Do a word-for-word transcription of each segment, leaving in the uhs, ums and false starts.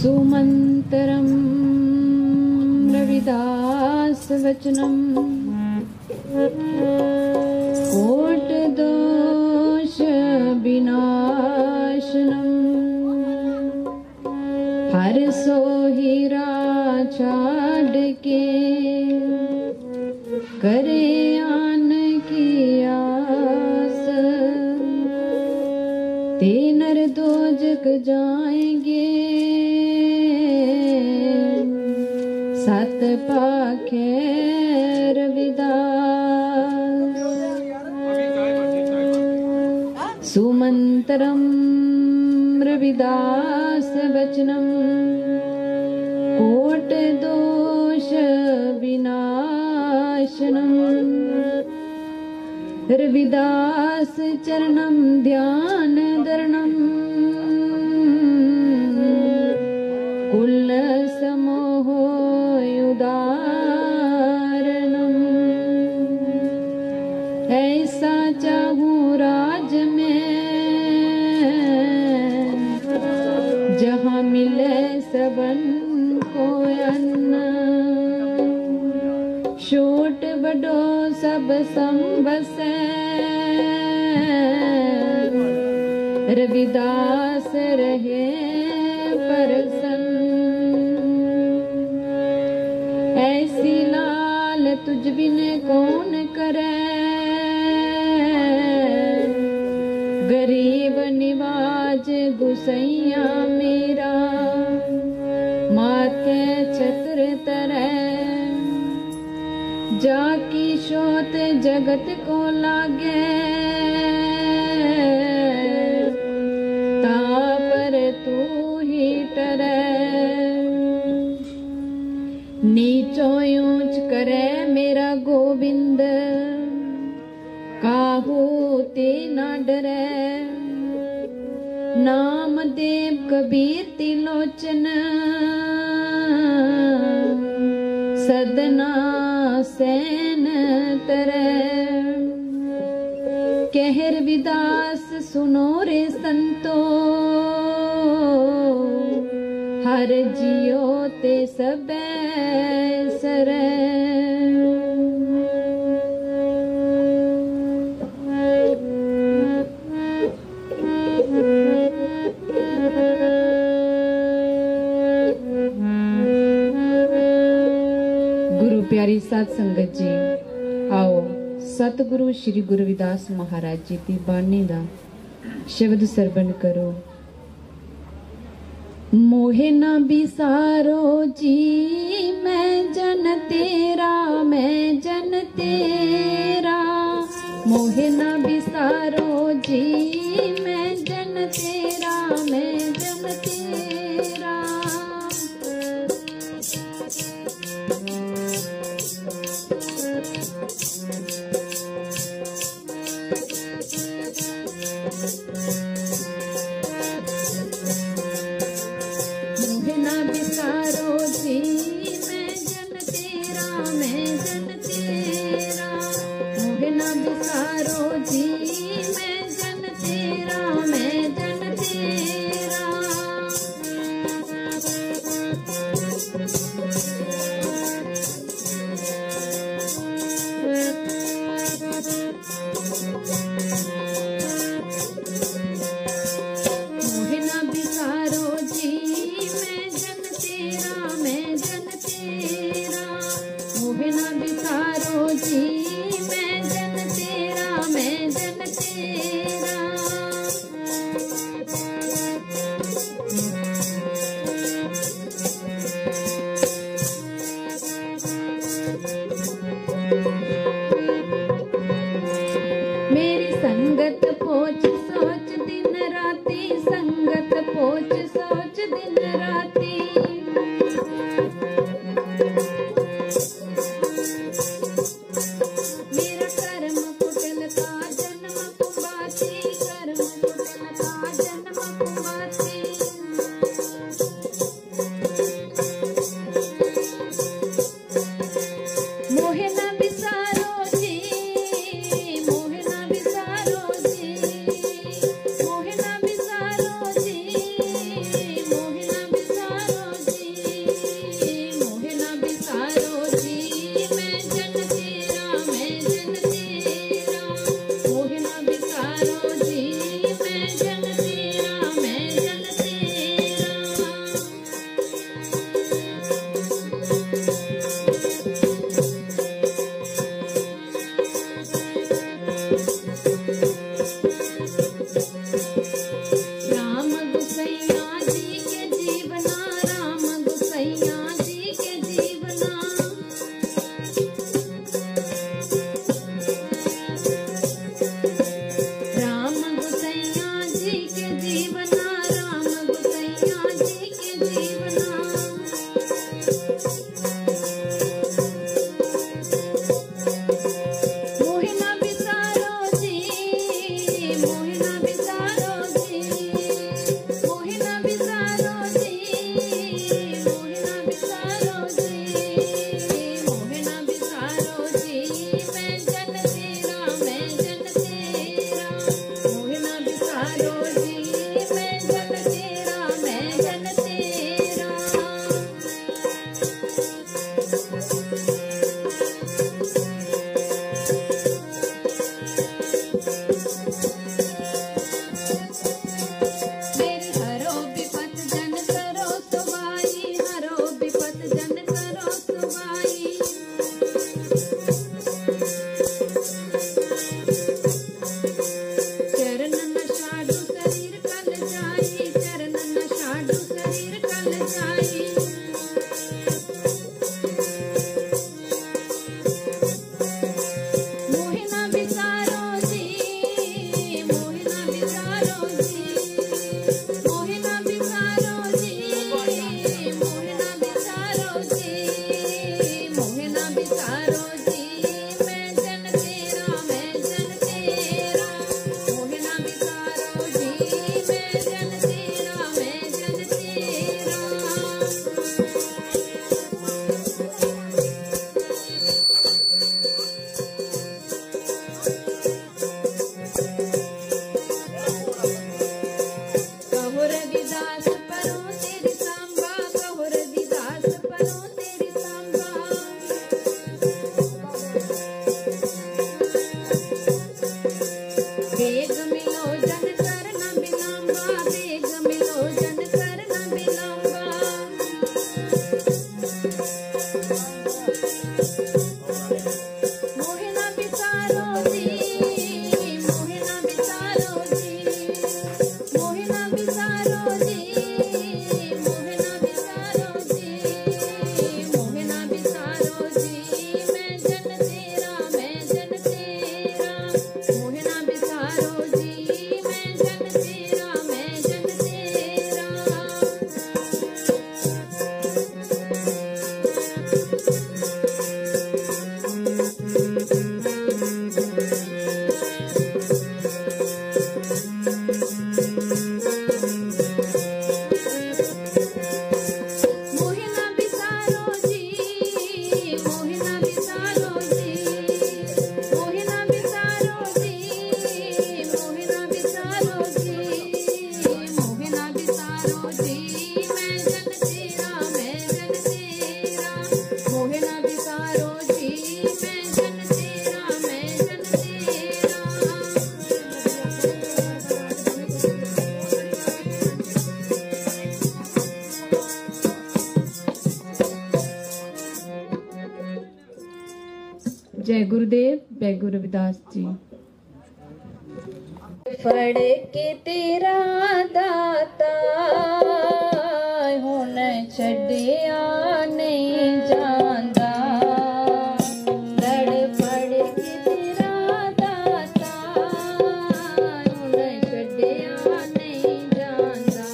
सुमंतरं रविदास वचनम कोट दोष विनाशनम हर सो हीरा छाड़ के करे आन की आस ते नर दोजक जाएंगे सत पाखे रविदास सुमंतरम रविदास वचनम कोट दोष विनाशनम रविदास चरणम ध्यान दरणम कुल समोह उदारणम ऐसा चाहूं राज में जहाँ मिले सबन को अन्न छोट बड़ो सब संबसे रविदास रहे प्रसन्न ऐसी लाल तुझ बिन कौन करे गरीब निवाज गुसैया मेरा माथे छत्र तरे जाकी शोत जगत को लागे ता पर तू ही टरे नीचो ऊंच करे मेरा गोविंद काहू ते ना डरे नाम देव कबीर तिलोचन सदना सैन तरे कहर विदास सुनो रे संतो हर जियो ते सबे सरे प्यारी साध संगत जी आओ सतगुरु श्री गुरु रविदास महाराज जी की बाणी दा शब्द सरवण करो। मोहे ना बिसारो जी मैं जन तेरा मैं जन तेरा मोहे ना बिसारो जी मैं जन तेरा मैं जन तेरा मोहे ना बिसारो जी मैं जन तेरा मैं जन तेरा मोहे ना बिसारो जी मैं जन तेरा मैं जन तेरा मोहे ना बिसारो जी मैं जन तेरा मैं जन तेरा मोहे ना बिसारो जी मैं जन तेरा मैं जन तेरा मेरी संगत पोच सोच दिन राती संगत पोच सोच दिन राती मेरा कर्म कुटल का जन्म कुबाती कर्म कुटल का जन्म कुबाती मोहे ना बिसारो जी मोहे ना बिसारो जी मोहे ना बिसारो जी मोहे जय गुरुदेव, जय गुरु रविदास जी। फड़ के तेरा दाता हुन छड़िया नहीं जांदा, लड़ फड़ के तेरा दाता हुन छड़िया नहीं जांदा।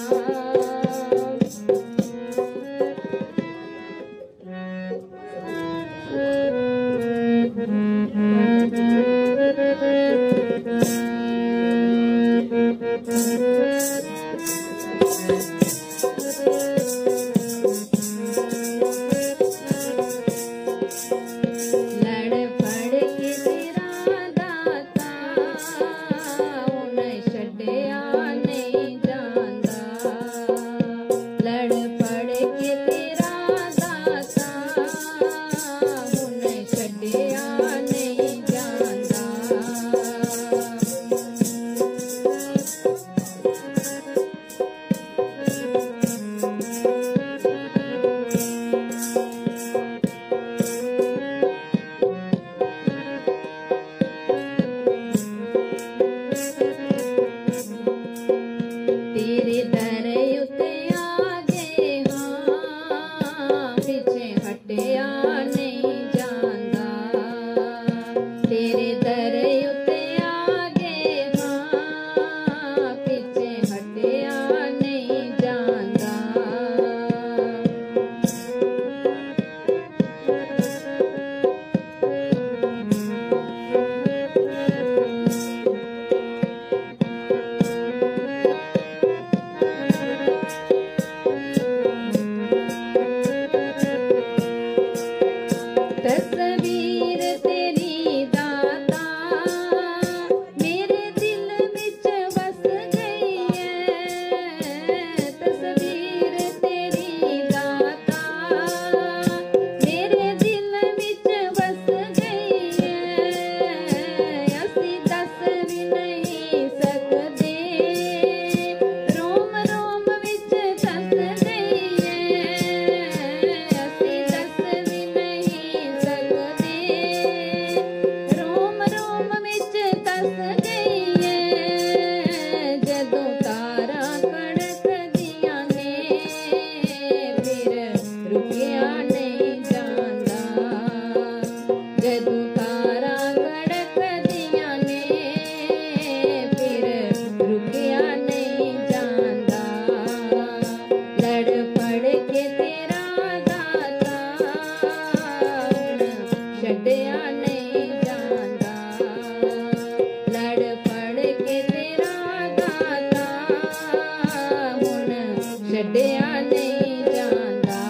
छड्डिया नहीं जांदा।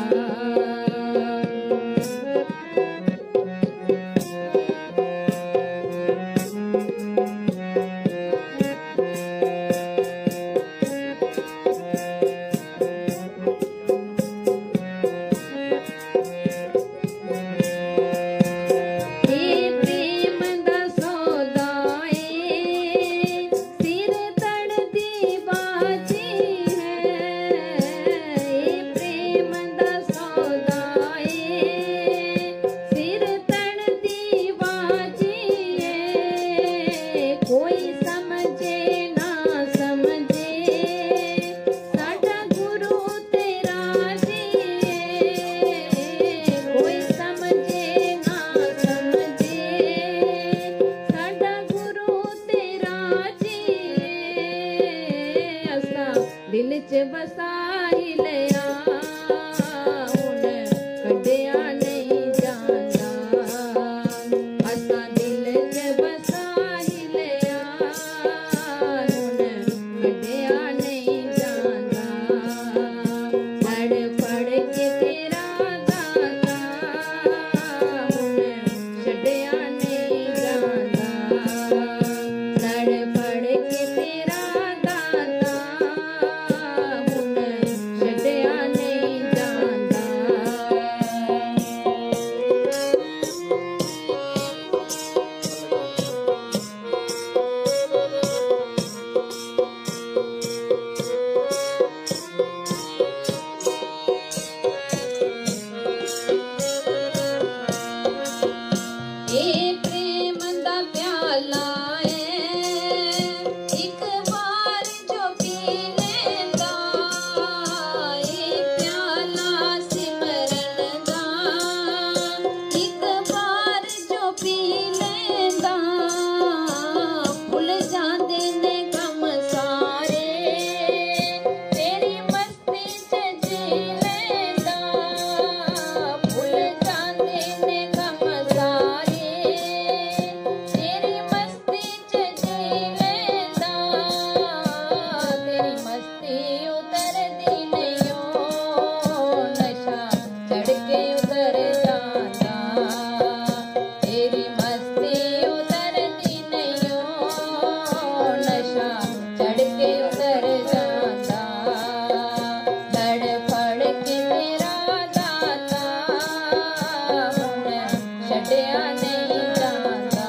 दिल च बसा ही लिया हुण कड्डिया नहीं जांदा। असां दिल च बसा ही लिया हुण कड्डिया नहीं जांदा। लड़ फड़ के तेरा दाता हुण छड्डिया नहीं जांदा। लड़ फड़ के तेरा दाता छड्डिया नहीं जांदा। ए प्रेम दा प्याला एक बार जो पी लेंदा। ए प्याला सिमरन दा एक बार जो पी लेंदा। भुल जांदे ने गम सारे तेरी मस्ती च जी लेंदा। भुल जांदे ने गम सारे तेरी मस्ती च जी लेंदा। तेरी मस्ती उतरदी नहीं ओ नशा चढ़ के उतर जांदा। तेरी मस्ती उतरदी नहीं ओ नशा चढ़ के उतर जांदा। लड़ फड़ के तेरा दाता हुण छड्डिया नहीं जांदा।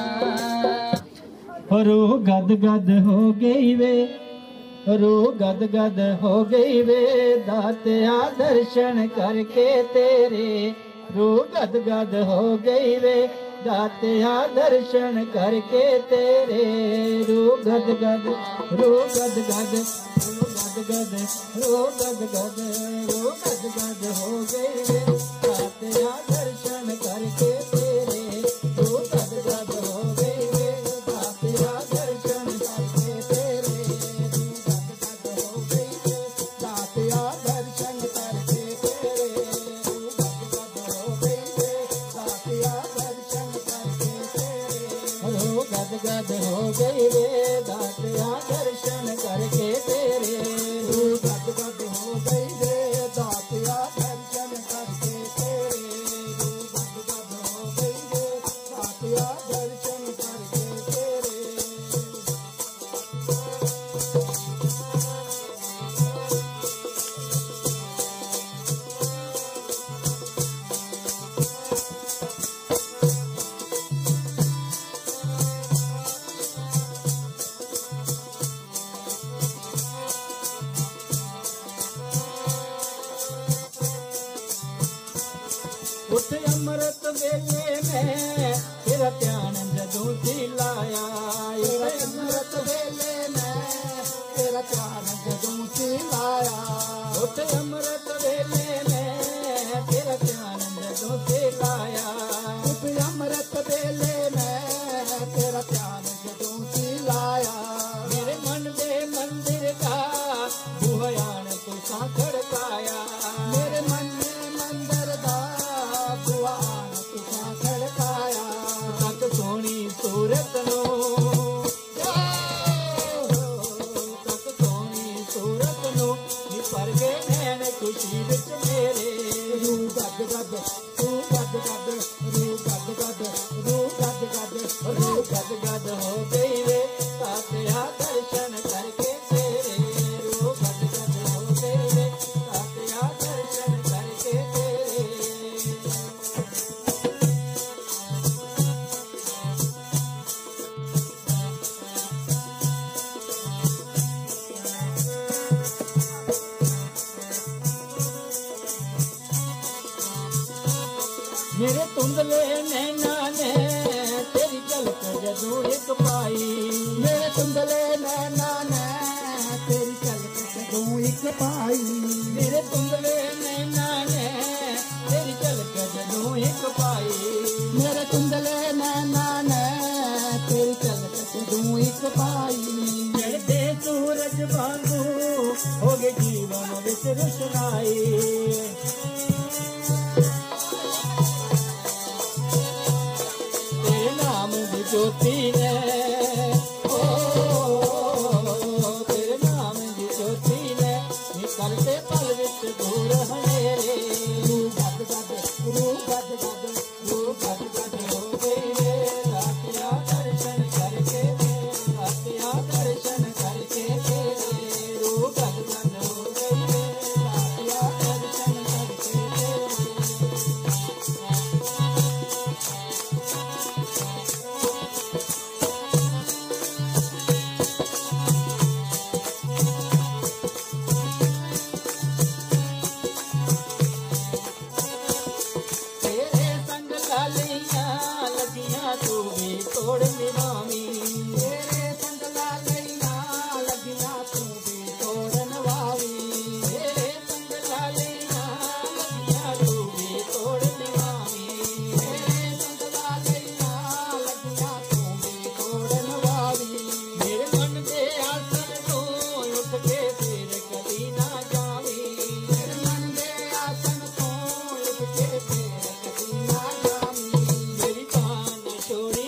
रूह गद गद हो गई वे, रूह गद गद हो गई वे, दातिया दर्शन करके तेरे। रूह गद गद हो गई वे, दातिया दर्शन करके तेरे। रूह गद गद रूह गद गद रूह गद गद रूह गद गद रूह गद गद हो गई वे, दातिया दर्शन करके तेरे। रूह गद गद हो गई वे, दातिया दर्शन करके तेरे। रूह गद गद हो गई वे, दातिया दर्शन करके तेरे। रूह गद गद हो गई वे, दातिया दर्शन करके तेरे। रूह गद गद हो गई वे, दातिया दर्शन करके तेरे। रूह गद गद हो गई वे, दातिया दर्शन करके तेरे। रूह गद गद हो गई वे, दातिया दर्शन करके तेरे। उठ अमृत वेले में तेरा ध्यान जदों सी लाया। उठ अमृत वेले में तेरा ध्यान जदों सी लाया। उठ अमृत वेले में तेरा ध्यान जदों सी लाया। उठ अमृत वेले में तेरा ध्यान जदों सी लाया। मेरे मन दे मंदिर का बुहायान तू सा खड़काया। मेरे मन में मंदिर दा बुहान तू सा खड़काया। तक सोनी सूरत नो तक सोनी सूरत नो नी पर गए नैन खुशी विच मेरे रू गद गद रू गद गद रू गद गद रू गद गद रू गद गद हो गई वे तात्या दर्शन करके तेरे रू गद गद हो गई वे तात्या दर्शन करके तेरे। मेरे तुंदले नैना ने तेरी झलक जदों एक पाई मेरे तुंदले नैना ने तेरी झलक जदों एक पाई मेरे तुंदले नैना ने तेरी झलक जदों एक पाई मेरे तुंदले नैना ने तेरी झलक जदों एक पाई चढ़दे सूरज वांगू हो गए जीवन विच रोशनाई ज्योति ने ओ तेरे नाम की ज्योति ने निकलते पल विच दूर हनेरे रू गद गद रू गद गद रू गद गद हो गई रे तात्या दर्शन करके तात्या दर्शन करके तेरे रू गद गद हो गई रे तात्या दर्शन करके तोड़ निभावी तेरे संग लालिया लगिया तू भी तोड़ नवावी तेरे संग लालिया लगिया तू भी तोड़ निभावी तेरे संग लालिया लगिया तू भी तोड़ नवावी मेरे मन दे आसन तो उठ के फिर कभी ना जावी मेरे मन दे आसन तो उठ के फिर कभी ना जावी मेरी पान छोड़ी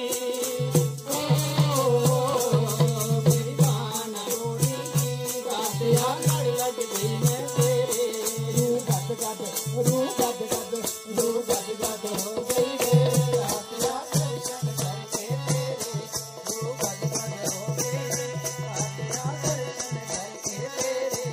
रू गद गद रू गद गद हो गई रे तात्या दर्शन करके तेरे रू गद गद हो गई रे तात्या दर्शन करके तेरे।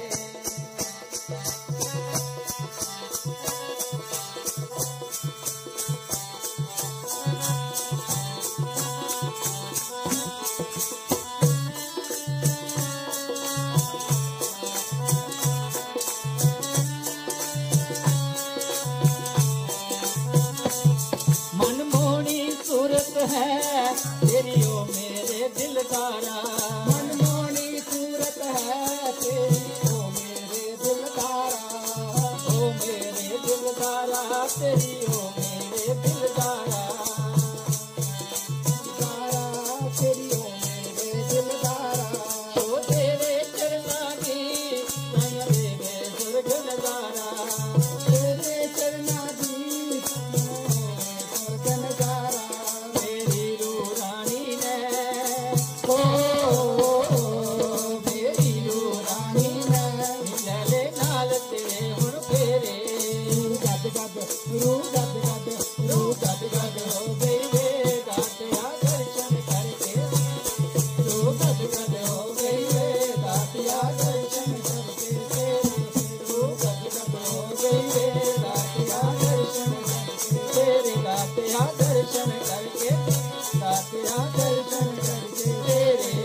है तेरी ओ मेरे दिलदारा मनमोहनी सूरत है तेरी ओ मेरे दिलदारा ओ मेरे दिलदारा तेरी ओ मेरे दिलदारा दिलदारा तेरी ओ मेरे दिलदारा ओ तेरे चरना की नया देवे स्वर्ग नजारा तेरे चरना की स्वर्ग नजारा रू गद गद रू गद गद हो गई रे तात्या दर्शन करके रू गद गद हो गई रे तात्या दर्शन करके रू गद गद हो गई रे तात्या दर्शन करके तेरे तात्या दर्शन करके तात्या दर्शन करके तेरे।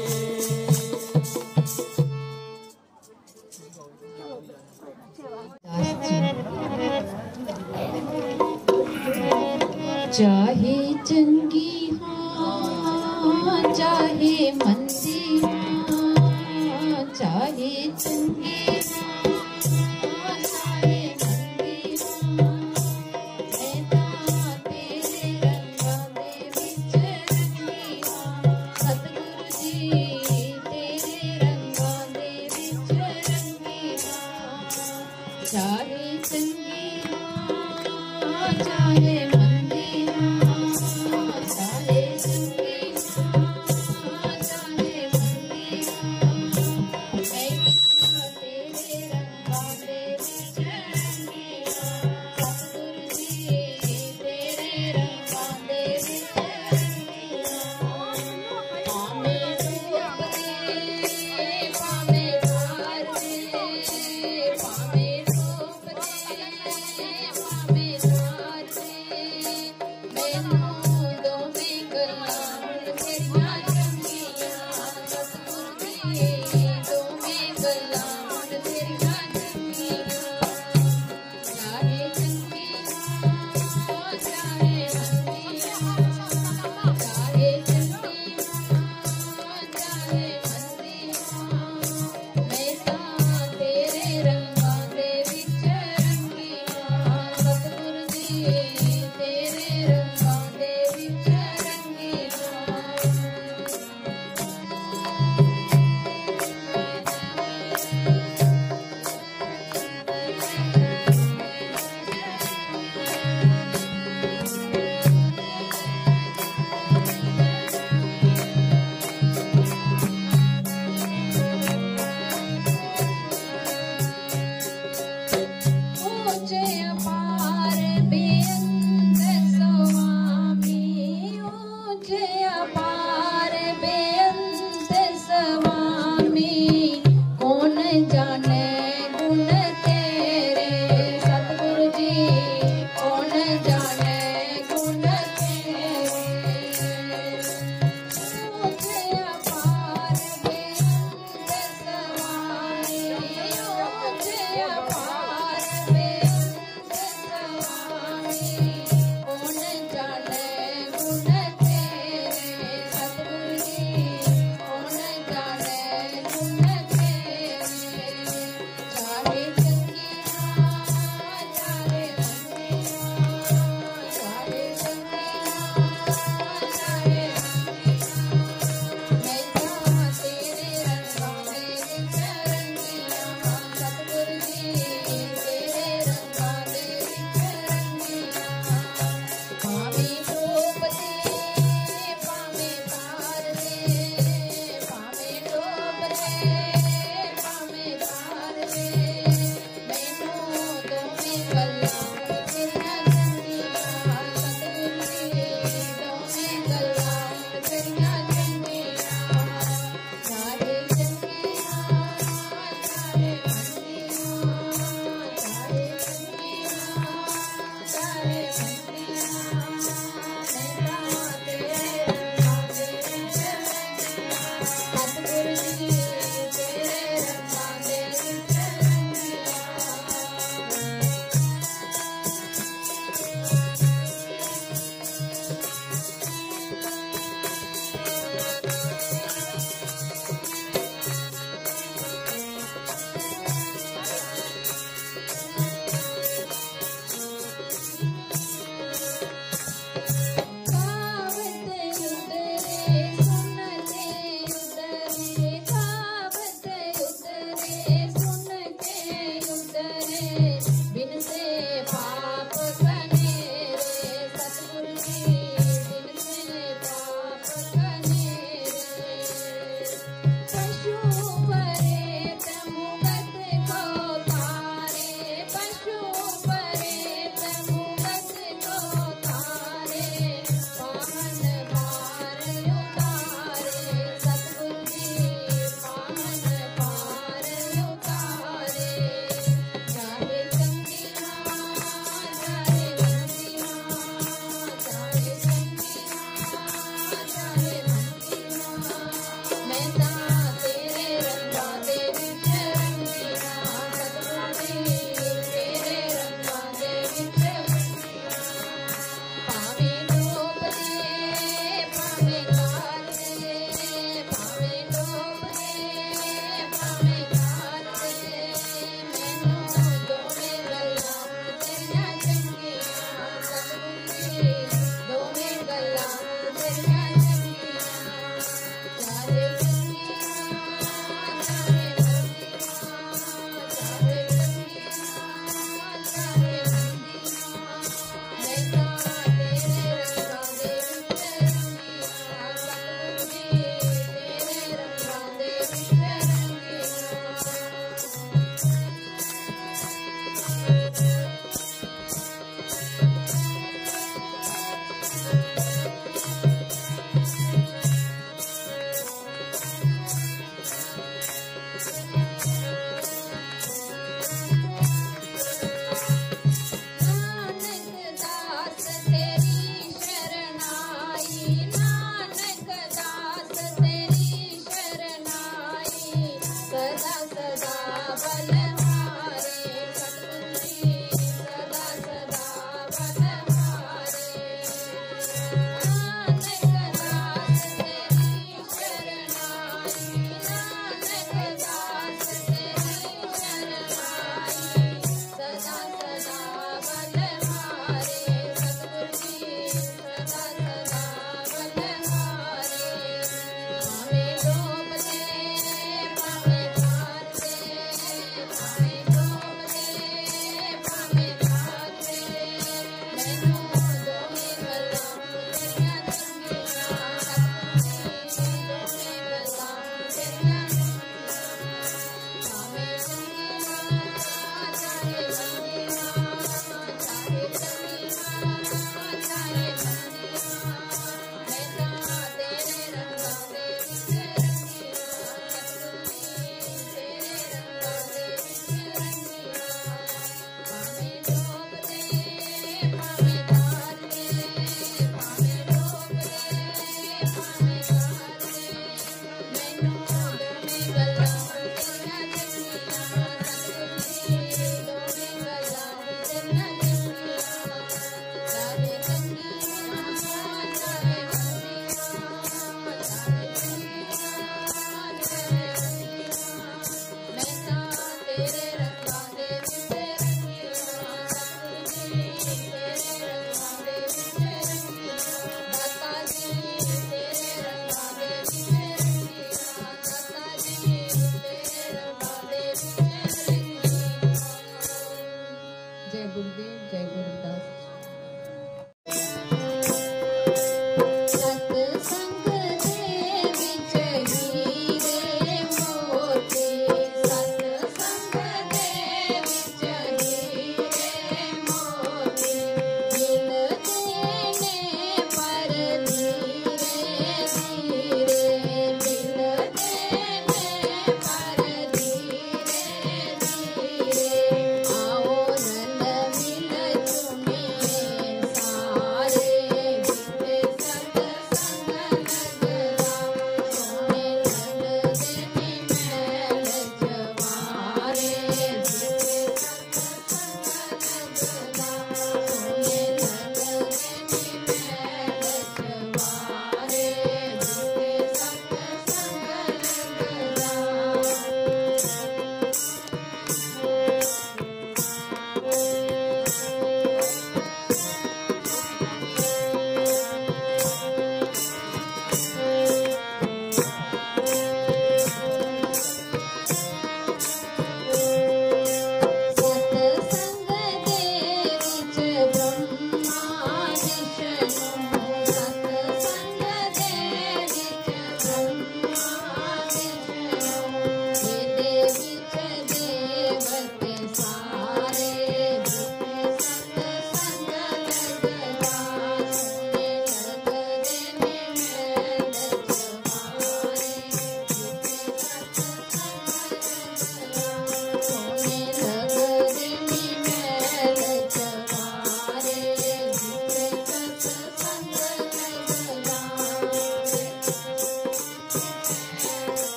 चाहे चंगी हाँ चाहे मंदी हाँ चाहे चंगी हाँ चाहे मंदी हाँ तेरे रंगा दे विच रंगी हाँ सतगुरु जी तेरे रंगा दे विच रंगी हाँ चाहे चंगी हाँ चाहे तेरे रंगा दे विच सतसंग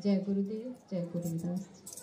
जय गुरुदेव, जय गुरुदास।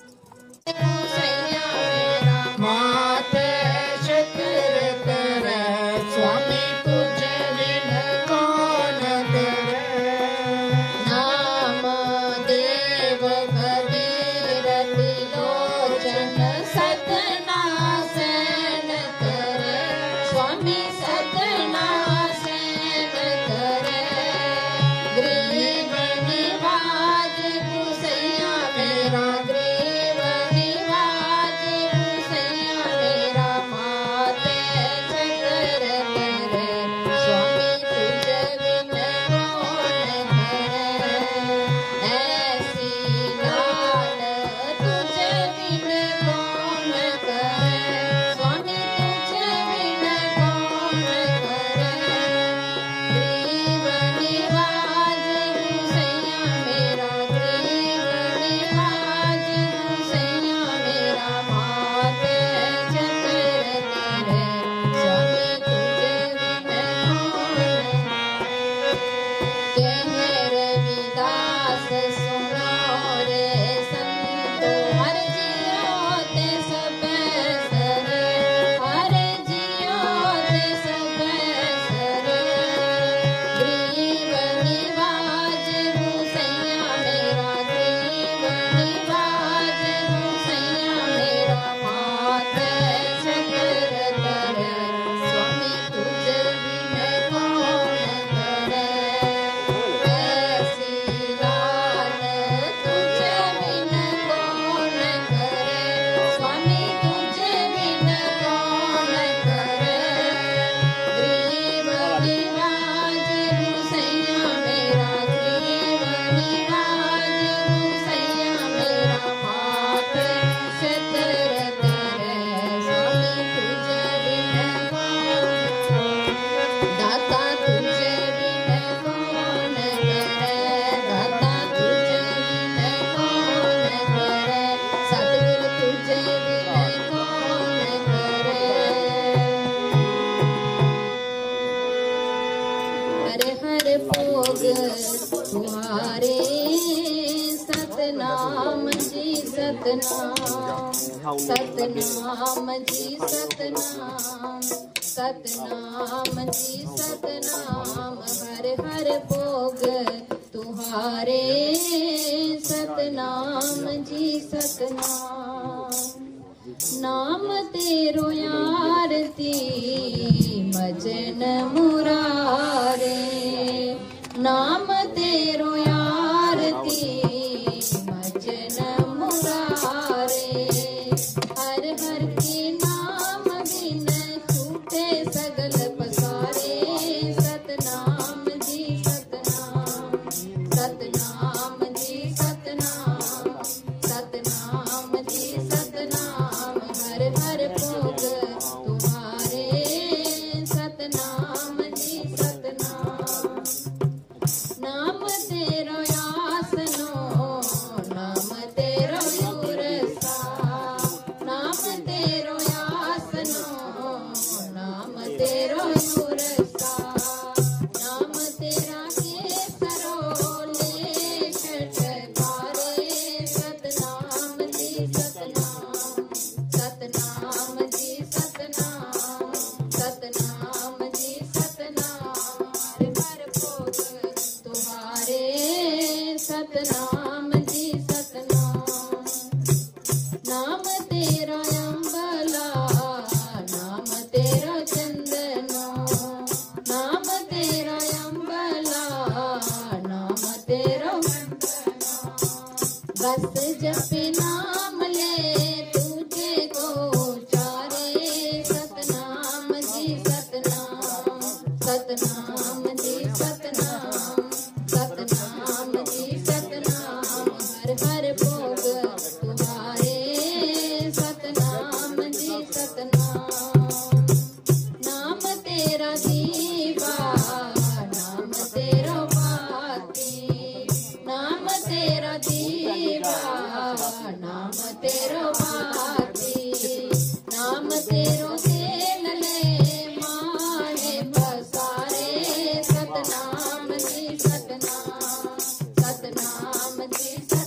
माते शुक्र करे स्वामी तुझे बिन कौन करे। नाम देव कबीर त्रिलोचन सतना सैन करे, स्वामी सतना सैन करे। ग्रीव निवाज गुसैया मेरा, ग्रीव निवाज गुसैया मेरा। माते चक्र करे स्वामी तुझ बिन कौन करे। ऐसी लाल तुझ बिन कौन करे, स्वामी तुझ बिन कौन करे। ग्रीव निवाज गुसैया मेरा, ग्रीव निवाज गुसैया मेरा। माते चक्र तेरे स्वामी तुझ बिन कौन। कह रविदास सुनो रे संतो, हर जियो ते सब सरे, हर जियो ते सब सरे। ग्रीव निवाज गुसैया मेरा, ग्रीव निवाज गुसैया मेरा। माते चक्र तेरे स्वामी तुझ बिन कौन करे। ऐसी लाल तुझ बिन कौन करे, स्वामी तुझ बिन कौन करे। ग्रीव निवाज गुसैया मेरा, ग्रीव निवाज गुसैया मेरा। माते चक्र तेरे स्वामी तुझ बिन कौन। दाता तुझ बिन कौन करे, दाता तुझ बिन कौन करे। सतगुरु तुझ बिन कौन करे। हर हर भोग तुम्हारे, सतनाम जी सतनाम, सतनाम जी सतनाम, सतनाम जी सतनाम। हर हर भोग तुम्हारे, सतनाम जी सतनाम। नाम तेरो आरती मजन मुरारे, नाम तेरो आरती मजन मुरारे। हर हर के नाम बिन छूटे सगल पसारे। सतनाम जी सतनाम, सतनाम जी सतनाम, सतनाम जी सतनाम। हर हर भोग तुम्हारे, सतनाम जी सतनाम। नाम तेरो आसनो, नाम तेरो उरसा, नाम तेरो आसनो, नाम तेरो उरसा। नाम तेरा केसरो लेख टकारे। सतनाम जी सतनाम, सतनाम जी सतनाम, सतनाम जी सतनाम। हर हर भोग तुम्हारे, सतनाम जी सतनाम। नाम तेरा अम्बला, नाम तेरा चंदनो, नाम तेरा अम्बला, नाम तेरा बस जपे नाम ले तुझे को चारे। सतनाम जी सतनाम, सतनाम जी सतनाम, सतनाम जी सतनाम। हर हर भोग तुम्हारे, सतनाम जी सतनाम। नाम तेरा दीवा, नाम तेरा बाती, नाम तेरा दीवा, नाम तेरा बाती। नाम तेरो तेल ले माने बसारे। सतनाम जी सतनाम, सतनाम जी सतनाम।